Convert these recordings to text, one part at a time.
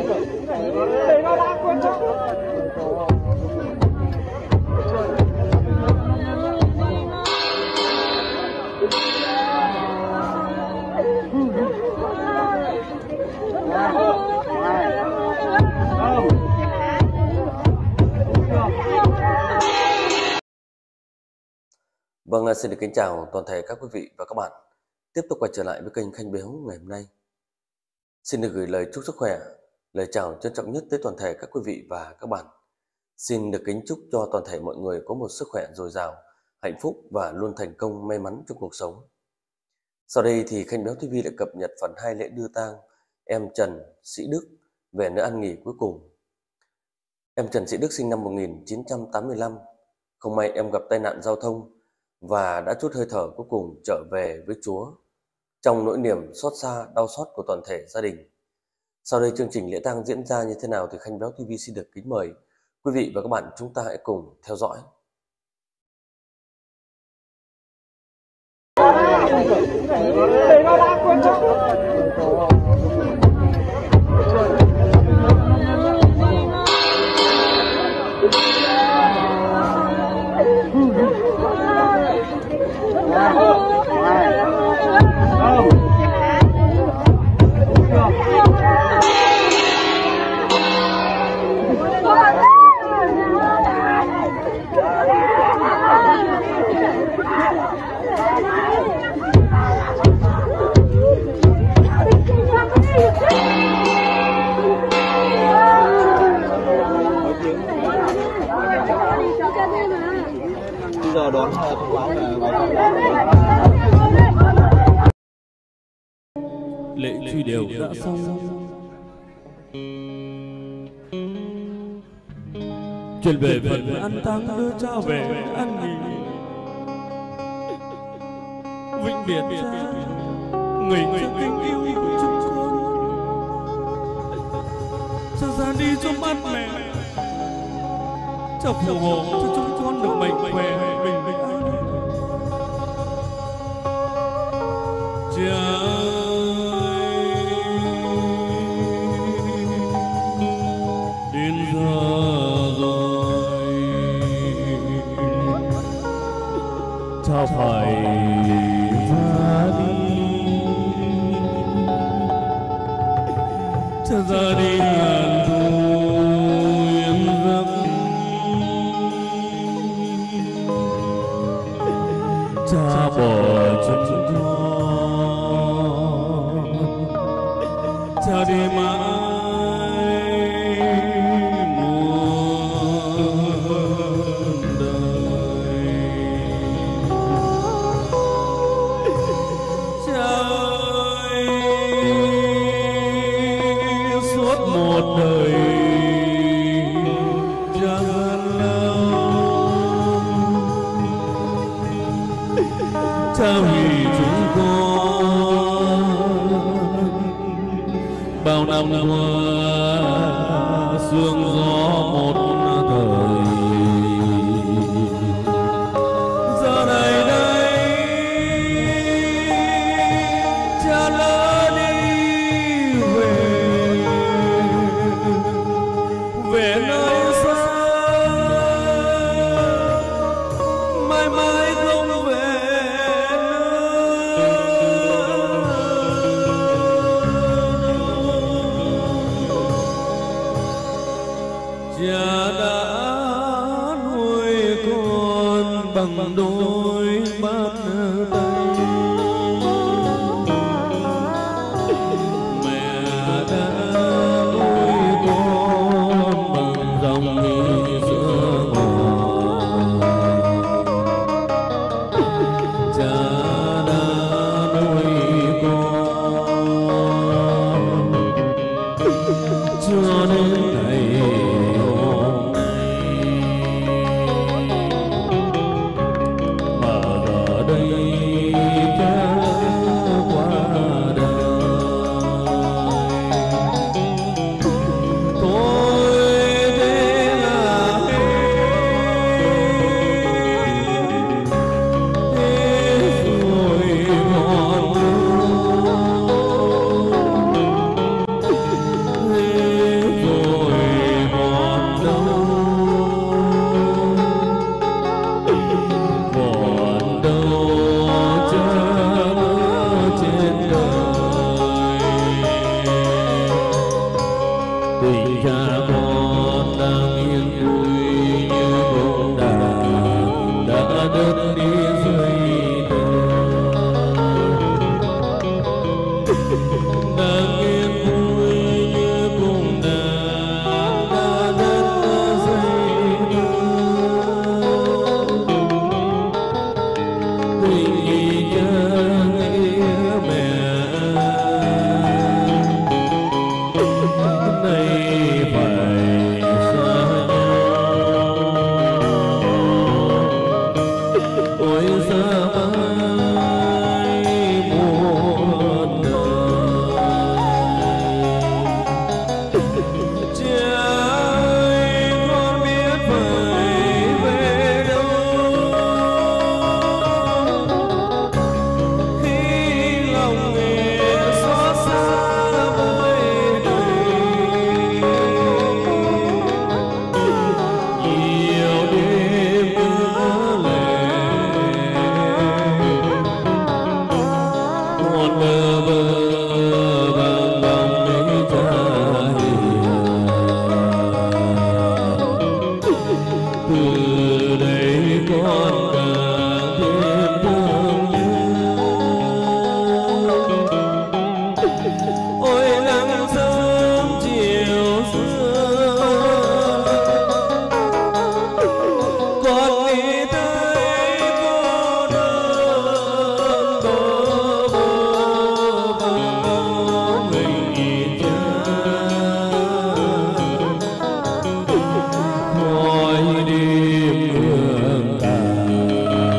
Vâng, xin được kính chào toàn thể các quý vị và các bạn. Tiếp tục quay trở lại với kênh Khanh Béo ngày hôm nay. Xin được gửi lời chúc sức khỏe, lời chào trân trọng nhất tới toàn thể các quý vị và các bạn. Xin được kính chúc cho toàn thể mọi người có một sức khỏe dồi dào, hạnh phúc và luôn thành công may mắn trong cuộc sống. Sau đây thì Khanh Béo TV đã cập nhật phần 2 lễ đưa tang em Trần Sĩ Đức về nơi an nghỉ cuối cùng. Em Trần Sĩ Đức sinh năm 1985. Không may em gặp tai nạn giao thông và đã chút hơi thở cuối cùng trở về với Chúa trong nỗi niềm xót xa, đau xót của toàn thể gia đình. Sau đây chương trình lễ tang diễn ra như thế nào thì Khanh Béo TV xin được kính mời quý vị và các bạn chúng ta hãy cùng theo dõi. Giờ đón thông báo là lễ truy điệu đã xong. Chuyển về phần an táng đưa cha về an nghỉ. Vĩnh biệt cha, người kính yêu của chúng con. Cha ra đi cho mát mẻ, cha phù hộ cho chúng con được mạnh khỏe bình an. Cha đến giờ rồi, cha phải ra đi, cha ra đi ngàn thu yên giấc. Cha bỏ chúng con, cha đi mãi muôn đời. Cha ơi, suốt một đời cha cha vì chúng con bao năm qua sương gió một thời. Giờ này đây cha lỡ đi về nơi xa, mãi mãi không về. Cha đã nuôi con bằng đôi bàn tay, mẹ đã nuôi con bằng dòng sữa ngọt. Cha đã nuôi con cho đến ngày qua đời. tình cha con đang yên vui như bông đàn đã đứt đi dưới đời. Đang yên vui như bông đàn đã đứt dưới đời. Tình cha nghĩa mẹ nay phải xa nhau. Ôi xa mãi muôn đời. Cha ơi con biết phải về đâu khi lòng nghe xót xa với đời. Nhiều đêm mưa lệ còn bơ vơ vang vọng mấy cha hiền. Từ đây con càng thêm thương nhớ. Ôi nắng sớm chiều xưa con nghĩ tới cô đơn bơ vơ vang mình nhìn cha khói đêm hương tàn.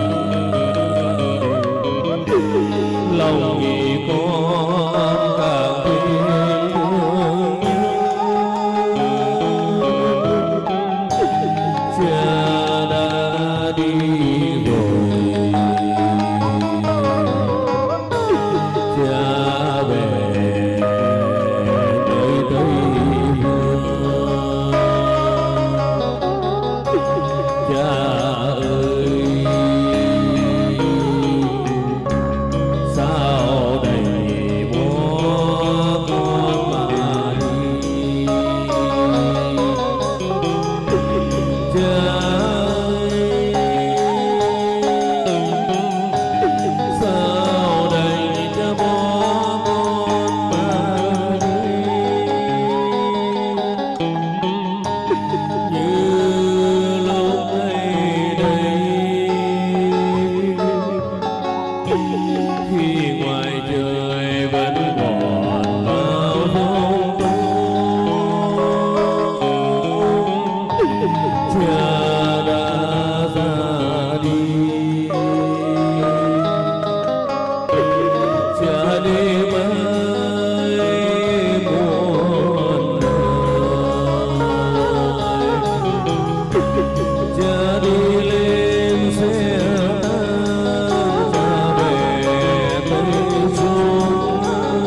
Lòng nghĩ con càng thêm thương nhớ. Cha đã đi rồi, cha về nơi Tây Phương. Cha ơi sao đành bỏ con mà đi. Cha ơi sao đành cha bỏ con mà đi. Như lúc này đây khi ngoài trời vẫn còn bao bóng tối. Cha đã ra đi, cha đi mãi muôn đời. Cha đi lên xe cha về Tây Phương.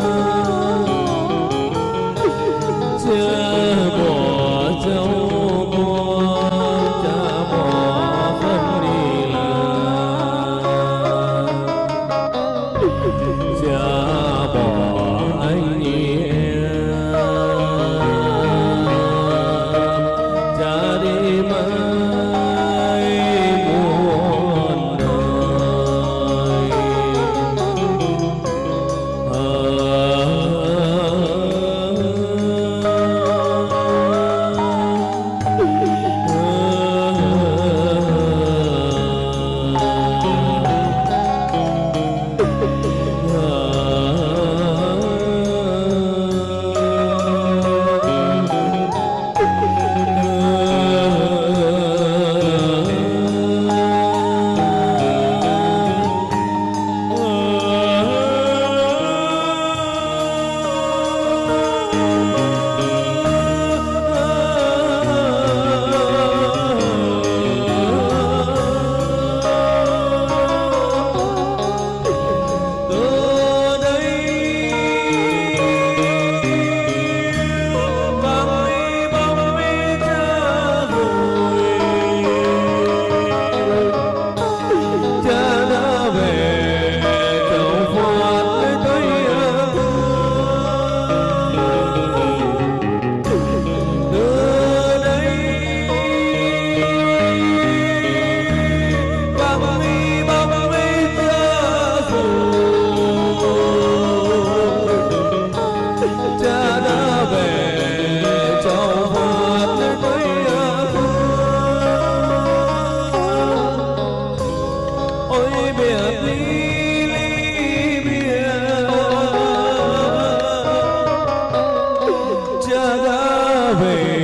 Cha bỏ cháu con, cha bỏ phân đi làm. Cha bỏ anh em, cha đi mãi muôn đời. đã về